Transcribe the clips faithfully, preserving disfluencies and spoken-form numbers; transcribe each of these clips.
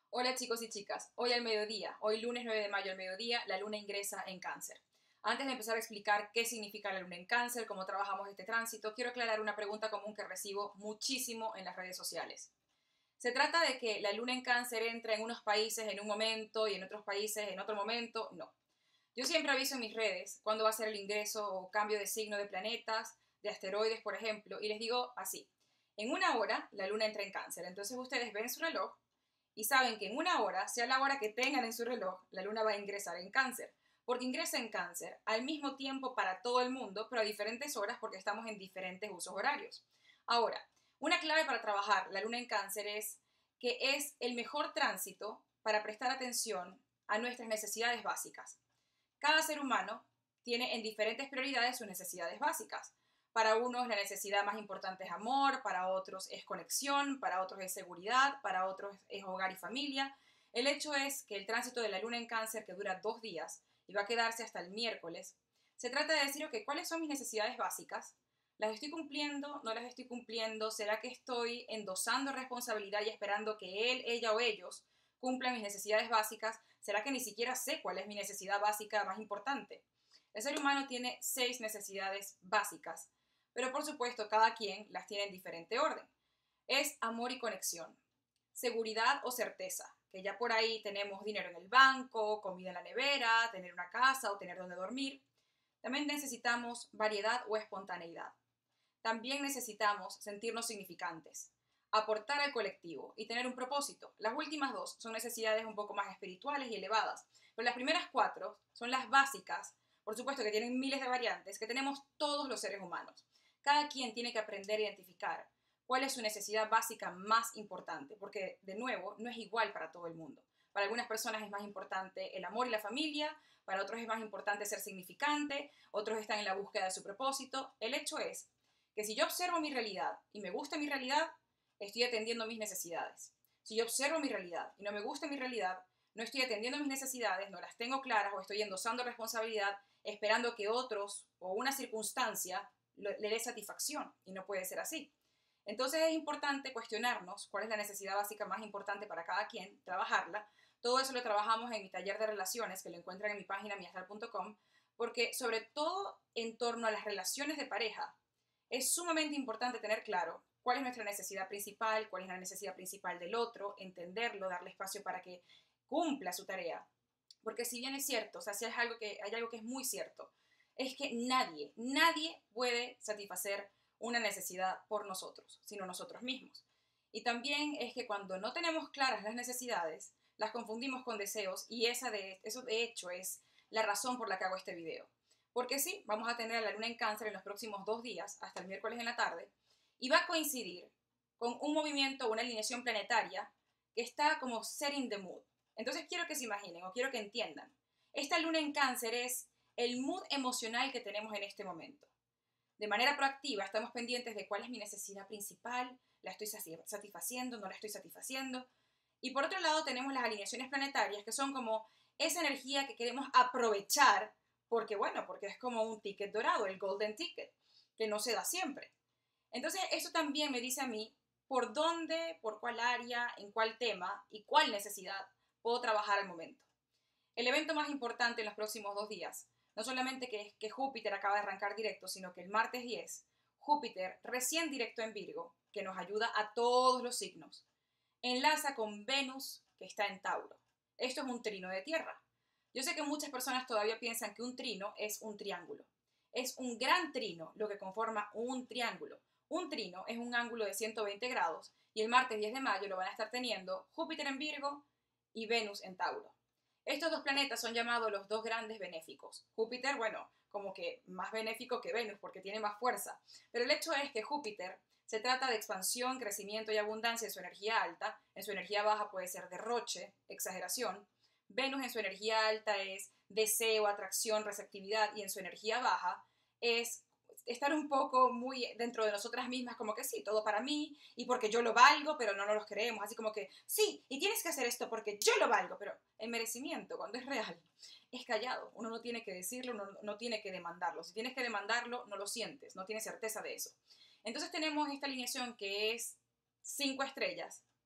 Hola chicos y chicas, hoy al mediodía, hoy lunes nueve de mayo al mediodía, la luna ingresa en Cáncer. Antes de empezar a explicar qué significa la luna en Cáncer, cómo trabajamos este tránsito, quiero aclarar una pregunta común que recibo muchísimo en las redes sociales. ¿Se trata de que la luna en Cáncer entra en unos países en un momento y en otros países en otro momento? No. Yo siempre aviso en mis redes cuándo va a ser el ingreso o cambio de signo de planetas, de asteroides, por ejemplo, y les digo así. En una hora la luna entra en Cáncer, entonces ustedes ven su reloj y saben que en una hora, sea la hora que tengan en su reloj, la luna va a ingresar en Cáncer, porque ingresa en Cáncer al mismo tiempo para todo el mundo, pero a diferentes horas porque estamos en diferentes usos horarios. Ahora, una clave para trabajar la luna en Cáncer es que es el mejor tránsito para prestar atención a nuestras necesidades básicas. Cada ser humano tiene en diferentes prioridades sus necesidades básicas. Para unos la necesidad más importante es amor, para otros es conexión, para otros es seguridad, para otros es hogar y familia. El hecho es que el tránsito de la luna en Cáncer, que dura dos días y va a quedarse hasta el miércoles, se trata de decir, ok, ¿cuáles son mis necesidades básicas? ¿Las estoy cumpliendo? ¿No las estoy cumpliendo? ¿Será que estoy endosando responsabilidad y esperando que él, ella o ellos cumplan mis necesidades básicas? ¿Será que ni siquiera sé cuál es mi necesidad básica más importante? El ser humano tiene seis necesidades básicas, pero por supuesto cada quien las tiene en diferente orden. Es amor y conexión, seguridad o certeza, que ya por ahí tenemos dinero en el banco, comida en la nevera, tener una casa o tener donde dormir. También necesitamos variedad o espontaneidad. También necesitamos sentirnos significantes, aportar al colectivo y tener un propósito. Las últimas dos son necesidades un poco más espirituales y elevadas, pero las primeras cuatro son las básicas, por supuesto que tienen miles de variantes, que tenemos todos los seres humanos. Cada quien tiene que aprender a identificar cuál es su necesidad básica más importante, porque de nuevo no es igual para todo el mundo. Para algunas personas es más importante el amor y la familia, para otros es más importante ser significante, otros están en la búsqueda de su propósito. El hecho es que si yo observo mi realidad y me gusta mi realidad, estoy atendiendo mis necesidades. Si yo observo mi realidad y no me gusta mi realidad, no estoy atendiendo mis necesidades, no las tengo claras o estoy endosando responsabilidad esperando que otros o una circunstancia le dé satisfacción y no puede ser así. Entonces es importante cuestionarnos cuál es la necesidad básica más importante para cada quien, trabajarla. Todo eso lo trabajamos en mi taller de relaciones, que lo encuentran en mi página miastral punto com, porque sobre todo en torno a las relaciones de pareja, es sumamente importante tener claro cuál es nuestra necesidad principal, cuál es la necesidad principal del otro, entenderlo, darle espacio para que cumpla su tarea. Porque si bien es cierto, o sea, si hay algo que, hay algo que es muy cierto, es que nadie, nadie puede satisfacer una necesidad por nosotros, sino nosotros mismos. Y también es que cuando no tenemos claras las necesidades, las confundimos con deseos y esa de, eso de hecho es la razón por la que hago este video. Porque sí, vamos a tener a la luna en Cáncer en los próximos dos días, hasta el miércoles en la tarde, y va a coincidir con un movimiento, una alineación planetaria que está como setting the mood. Entonces quiero que se imaginen o quiero que entiendan. Esta luna en Cáncer es el mood emocional que tenemos en este momento. De manera proactiva estamos pendientes de cuál es mi necesidad principal, la estoy satisfaciendo, no la estoy satisfaciendo. Y por otro lado tenemos las alineaciones planetarias, que son como esa energía que queremos aprovechar, porque bueno, porque es como un ticket dorado, el golden ticket, que no se da siempre. Entonces eso también me dice a mí por dónde, por cuál área, en cuál tema y cuál necesidad puedo trabajar al momento. El evento más importante en los próximos dos días, no solamente que, que Júpiter acaba de arrancar directo, sino que el martes diez, Júpiter, recién directo en Virgo, que nos ayuda a todos los signos, enlaza con Venus, que está en Tauro. Esto es un trino de tierra. Yo sé que muchas personas todavía piensan que un trino es un triángulo. Es un gran trino lo que conforma un triángulo. Un trino es un ángulo de ciento veinte grados y el martes diez de mayo lo van a estar teniendo Júpiter en Virgo y Venus en Tauro. Estos dos planetas son llamados los dos grandes benéficos. Júpiter, bueno, como que más benéfico que Venus porque tiene más fuerza. Pero el hecho es que Júpiter se trata de expansión, crecimiento y abundancia en su energía alta. En su energía baja puede ser derroche, exageración. Venus en su energía alta es deseo, atracción, receptividad, y en su energía baja es estar un poco muy dentro de nosotras mismas, como que sí, todo para mí, y porque yo lo valgo, pero no nos lo creemos, así como que sí, y tienes que hacer esto porque yo lo valgo, pero el merecimiento, cuando es real, es callado, uno no tiene que decirlo, uno no tiene que demandarlo, si tienes que demandarlo, no lo sientes, no tienes certeza de eso. Entonces tenemos esta alineación que es cinco estrellas,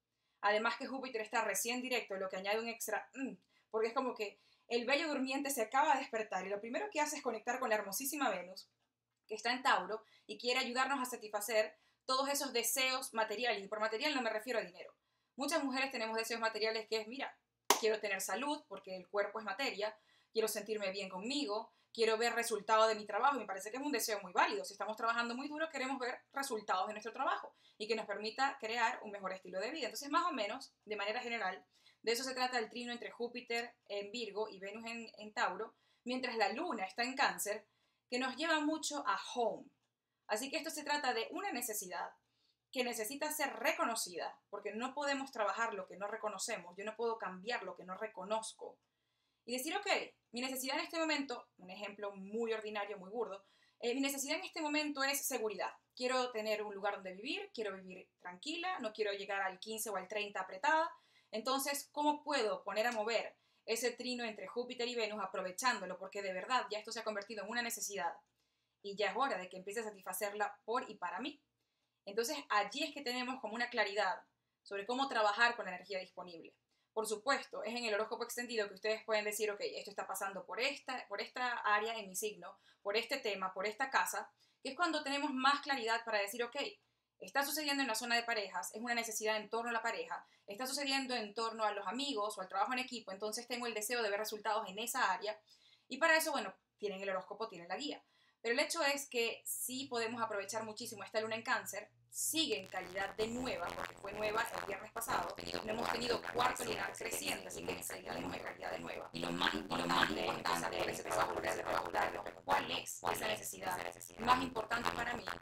Además que Júpiter está recién directo, lo que añade un extra, mm, porque es como que el bello durmiente se acaba de despertar y lo primero que hace es conectar con la hermosísima Venus, que está en Tauro y quiere ayudarnos a satisfacer todos esos deseos materiales. Y por material no me refiero a dinero. Muchas mujeres tenemos deseos materiales que es, mira, quiero tener salud porque el cuerpo es materia, quiero sentirme bien conmigo, quiero ver resultados de mi trabajo. Me parece que es un deseo muy válido. Si estamos trabajando muy duro, queremos ver resultados de nuestro trabajo y que nos permita crear un mejor estilo de vida. Entonces, más o menos, de manera general, de eso se trata el trino entre Júpiter en Virgo y Venus en, en Tauro, mientras la Luna está en Cáncer, que nos lleva mucho a home. Así que esto se trata de una necesidad que necesita ser reconocida, porque no podemos trabajar lo que no reconocemos, yo no puedo cambiar lo que no reconozco. Y decir, ok, mi necesidad en este momento, un ejemplo muy ordinario, muy burdo, eh, mi necesidad en este momento es seguridad. Quiero tener un lugar donde vivir, quiero vivir tranquila, no quiero llegar al quince o al treinta apretada. Entonces, ¿cómo puedo poner a mover ese trino entre Júpiter y Venus aprovechándolo? Porque de verdad ya esto se ha convertido en una necesidad y ya es hora de que empiece a satisfacerla por y para mí. Entonces, allí es que tenemos como una claridad sobre cómo trabajar con la energía disponible. Por supuesto, es en el horóscopo extendido que ustedes pueden decir, ok, esto está pasando por esta, por esta área en mi signo, por este tema, por esta casa, que es cuando tenemos más claridad para decir, ok, está sucediendo en la zona de parejas, es una necesidad en torno a la pareja, está sucediendo en torno a los amigos o al trabajo en equipo, entonces tengo el deseo de ver resultados en esa área, y para eso, bueno, tienen el horóscopo, tienen la guía. Pero el hecho es que sí podemos aprovechar muchísimo esta luna en Cáncer, sigue en calidad de nueva, porque fue nueva el viernes pasado, no hemos tenido cuarto lunar creciente, así que en calidad de nueva, calidad de nueva. Y lo más importante es empezar por ese trabajo, por ese trabajo, cuál es esa necesidad más importante para mí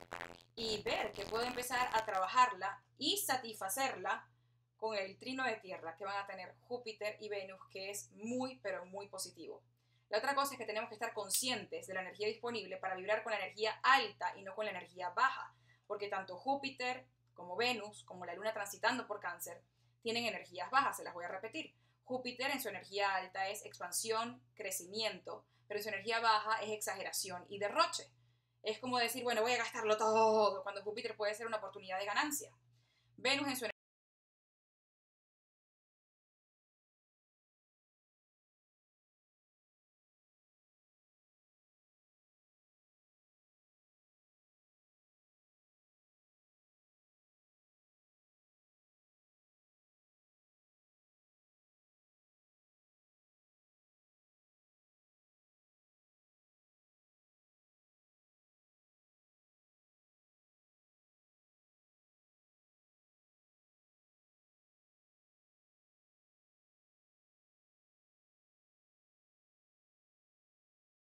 y ver que puedo empezar a trabajarla y satisfacerla con el trino de tierra que van a tener Júpiter y Venus, que es muy, pero muy positivo. La otra cosa es que tenemos que estar conscientes de la energía disponible para vibrar con la energía alta y no con la energía baja, porque tanto Júpiter como Venus, como la Luna transitando por Cáncer, tienen energías bajas, se las voy a repetir. Júpiter en su energía alta es expansión, crecimiento, pero en su energía baja es exageración y derroche. Es como decir, bueno, voy a gastarlo todo, cuando Júpiter puede ser una oportunidad de ganancia. Venus en su